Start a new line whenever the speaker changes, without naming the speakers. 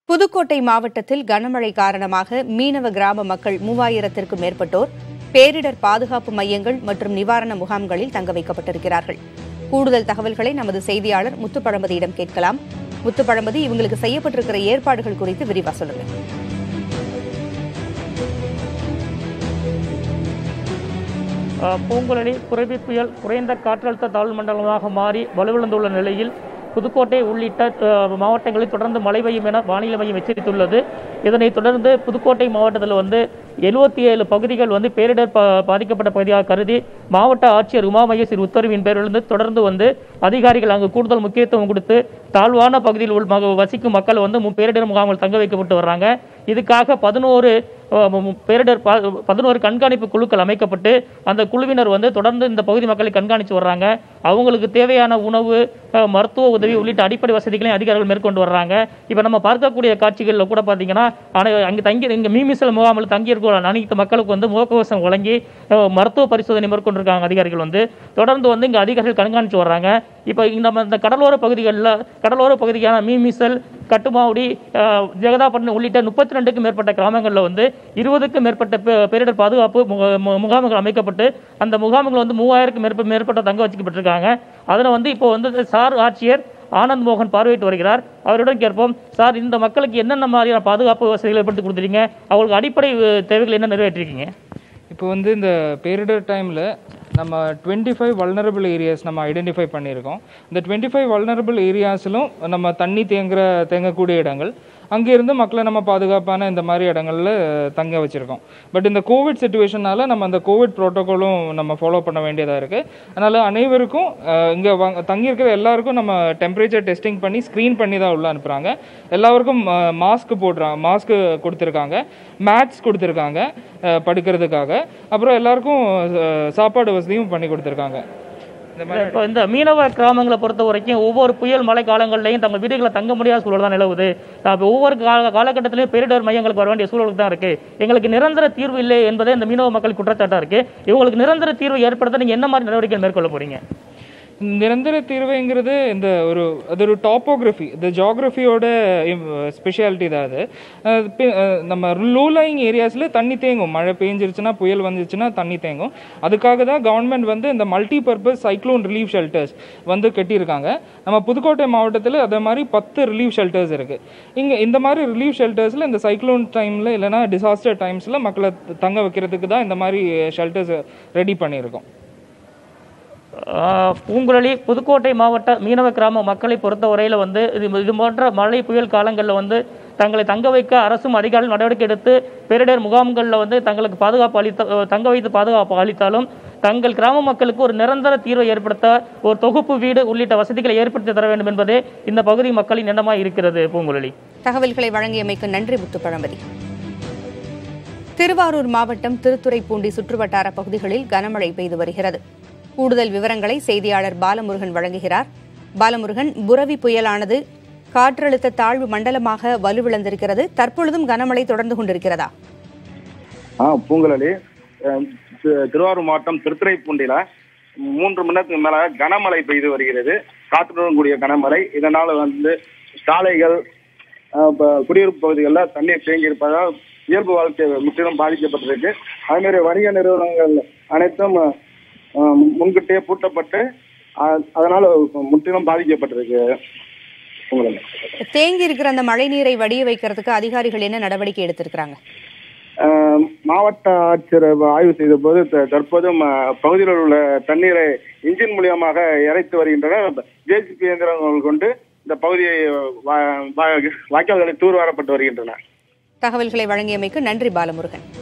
புதுக்கோட்டை மாவட்டத்தில் கனமழை காரணமாக மீனவ கிராம மக்கள் 3000த்திற்கும் மேற்பட்டோர் பேரிடர் பாதுகாப்பு மையங்கள் மற்றும் நிவாரண முகாம்களில் தங்க வைக்கப்பட்டிருக்கிறார்கள். கூடுதல் தகவல்களை நமது செய்தியாளர் முத்துப்பழம்பதியிடம் கேட்கலாம். முத்துப்பழம்பதி, இவங்களுக்கு செய்யப்பட்டிருக்கிற ஏற்பாடுகள் குறித்து விரிவா சொல்லுங்க.
பூங்குழலி புரவி புயல் குறைந்த காற்றழுத்த தாழ்வு மண்டலமாக மாறி வலுவிழந்துள்ள நிலையில் புதுக்கோட்டை உள்ளிட்ட மாவட்டங்களில் தொடர்ந்து மழை பெய்யும் என வானிலை மையம் எச்சரித்துள்ளது. இதனைத் தொடர்ந்து புதுக்கோட்டை மாவட்டத்தில் 77 பகுதிகள் பேரிடர் பாதிக்கப்பட்ட பகுதியாக கருதி மாவட்ட ஆட்சியர் உமா மகேஸ்வரி உத்தரவின் பேரிலிருந்து தொடர்ந்து அதிகாரிகள் அங்கு கூடுதல் முக்கியத்துவம் கொடுத்து தாழ்வான பகுதியில் வசிக்கும் மக்கள் பேரிடர் முகாம்கள் தங்க வைக்கப்பட்டு வர்றாங்க. இதுக்காக 11 கண்காணிப்பு குழுக்கள் அமைக்கப்பட்டு அந்த குழுவினர் தொடர்ந்து இந்த பகுதி மக்களை கண்காணித்து வர்றாங்க. அவங்களுக்கு தேவையான உணவு, மருத்துவ உதவி உள்ளிட்ட அடிப்படை வசதிகளையும் அதிகாரிகள் மேற்கொண்டு வர்றாங்க. இப்போ நம்ம பார்க்கக்கூடிய காட்சிகளில் கூட பார்த்தீங்கன்னா இங்கே மீமிசல் முகாமில் தங்கியிருக்க அனைத்து மக்களுக்கு முகக்கவசம் வழங்கி மருத்துவ பரிசோதனை மேற்கொண்டிருக்காங்க அதிகாரிகள். தொடர்ந்து இங்கே அதிகாரிகள் கண்காணித்து வர்றாங்க. இப்போ இந்த கடலோர பகுதியான மீமிசல், கட்டுமாவடி, ஜெகதாப்பட்டினம் உள்ளிட்ட 32க்கும் மேற்பட்ட கிராமங்களில் 20க்கும் மேற்பட்ட பேரிடர் பாதுகாப்பு முகாம்கள் அமைக்கப்பட்டு அந்த முகாம்கள் 3000க்கும் மேற்பட்ட தங்க வச்சுக்கப்பட்டிருக்காங்க. அதில் இப்போ சார் ஆட்சியர் ஆனந்த் மோகன் பார்வையிட்டு வருகிறார். அவரிடம் கேட்போம், சார், இந்த மக்களுக்கு என்னென்ன மாதிரியான பாதுகாப்பு வசதிகள் ஏற்படுத்தி கொடுத்துருக்கீங்க, அவங்களுக்கு அடிப்படை தேவைகள் என்ன நிறைவேற்றிருக்கீங்க?
இப்போ இந்த பேரிடர் டைமில் நம்ம 25 வல்னரபிள் ஏரியாஸ் நம்ம ஐடென்டிஃபை பண்ணியிருக்கோம். இந்த 25 வல்னரபிள் ஏரியாஸிலும் நம்ம தண்ணி தேங்கக்கூடிய இடங்கள், அங்கேருந்து மக்களை நம்ம பாதுகாப்பான இந்த மாதிரி இடங்களில் தங்க வச்சுருக்கோம். பட் இந்த கோவிட் சிச்சுவேஷனால் நம்ம அந்த கோவிட் ப்ரோட்டோக்காலும் நம்ம ஃபாலோ பண்ண வேண்டியதாக இருக்குது. அதனால் அனைவருக்கும் இங்கே தங்கியிருக்கிற எல்லாருக்கும் நம்ம டெம்பரேச்சர் டெஸ்டிங் பண்ணி ஸ்க்ரீன் பண்ணி தான் உள்ளே அனுப்புகிறாங்க. எல்லாருக்கும் மாஸ்க் கொடுத்துருக்காங்க, மேட்ஸ் கொடுத்துருக்காங்க படுக்கிறதுக்காக. அப்புறம் எல்லாருக்கும் சாப்பாடு வசதியும் பண்ணி கொடுத்துருக்காங்க.
இப்போ இந்த மீனவ கிராமங்களை பொறுத்த வரைக்கும் ஒவ்வொரு புயல் மழை காலங்கள்லையும் தங்கள் வீடுகளை தங்க முடியாத சூழல் தான் நிலவுது. ஒவ்வொரு காலகட்டத்திலையும் பேரிடர் மையங்களுக்கு வர வேண்டிய சூழலுக்கு தான் இருக்கு. எங்களுக்கு நிரந்தர தீர்வு இல்லை என்பதே இந்த மீனவ மக்கள் குற்றச்சாட்டாக இருக்கு. இவங்களுக்கு நிரந்தர தீர்வு ஏற்படுத்த நீங்கள் என்ன மாதிரி நடவடிக்கைகள் மேற்கொள்ள போறீங்க?
நிரந்தர தீர்வுங்கிறது அது ஒரு டாப்போகிராஃபி, இந்த ஜியாகிரஃபியோட ஸ்பெஷாலிட்டி தான் அது. நம்ம லோ லைங் ஏரியாஸில் தண்ணி தேங்கும், மழை பெஞ்சிருச்சுன்னா, புயல் வந்துருச்சுன்னா தண்ணி தேங்கும். அதுக்காக தான் கவர்மெண்ட் இந்த multi purpose cyclone relief shelters கட்டியிருக்காங்க. நம்ம புதுக்கோட்டை மாவட்டத்தில் அதே மாதிரி 10 ரிலீஃப் ஷெல்டர்ஸ் இருக்குது. இந்த மாதிரி ரிலீஃப் ஷெல்டர்ஸில் இந்த சைக்ளோன் டைமில் இல்லைனா டிசாஸ்டர் டைம்ஸில் மக்களை தங்க வைக்கிறதுக்கு தான் இந்த மாதிரி ஷெல்டர்ஸ் ரெடி பண்ணியிருக்கோம்.
பூங்குழலி, புதுக்கோட்டை மாவட்ட மீனவ கிராம மக்களை பொறுத்தவரையில் இது போன்ற மழை புயல் காலங்களில் தங்களை தங்க வைக்க அரசும் அதிகாரிகள் நடவடிக்கை எடுத்து பேரிடர் முகாம்களில் தங்களுக்கு தங்க வைத்து பாதுகாப்பு அளித்தாலும் தங்கள் கிராம மக்களுக்கு ஒரு நிரந்தர தீர்வை ஏற்படுத்த ஒரு தொகுப்பு வீடு உள்ளிட்ட வசதிகளை ஏற்படுத்தி தர வேண்டும் என்பதே இந்த பகுதி மக்களின் எண்ணமாக இருக்கிறது. பூங்குழலி,
தகவல்களை வழங்கியமைக்கு நன்றி முத்துப்பழம்பதி. திருவாரூர் மாவட்டம் திருத்துறைப்பூண்டி சுற்றுவட்டார பகுதிகளில் கனமழை பெய்து வருகிறது. கூடுதல் விவரங்களை செய்தியாளர் பாலமுருகன் வழங்குகிறார். பாலமுருகன், புரவி புயலானது காற்றழுத்த தாழ்வு மண்டலமாக வலுவிழந்திருக்கிறது. தற்பொழுதும் கனமழை தொடர்ந்து கொண்டிருக்கிறதா?
பூங்குழலி, திருவாரூர் மாவட்டம் திருத்துறைப்பூண்டியில 3 மணி நேரத்துக்கு மேல கனமழை பெய்து வருகிறது. காற்றுடன் கூடிய கனமழை. இதனால சாலைகள், குடியிருப்பு பகுதிகளில் தண்ணீர் தேங்கி இருப்பதால் இயல்பு வாழ்க்கை முற்றிலும் பாதிக்கப்பட்டிருக்கு. அதே மாதிரி வணிக நிறுவனங்கள் அனைத்தும் முன்கூட்டியே பூட்டப்பட்டு அதனால முற்றிலும் பாதிக்கப்பட்டிருக்கு.
தேங்கி இருக்கிற அந்த மழை நீரை வடிய வைக்கிறதுக்கு அதிகாரிகள் என்ன நடவடிக்கை எடுத்திருக்கிறாங்க?
மாவட்ட ஆட்சியர் ஆய்வு செய்த போது தற்போதும் பகுதியில் உள்ள தண்ணீரை இன்ஜின் மூலியமாக இறைத்து வருகின்றனர். ஜேசிபி இயந்திரங்கள் கொண்டு இந்த பகுதியை வாய்க்கால்களை தூர்வாரப்பட்டு வருகின்றன.
தகவல்களை வழங்கியமைக்கு நன்றி பாலமுருகன்.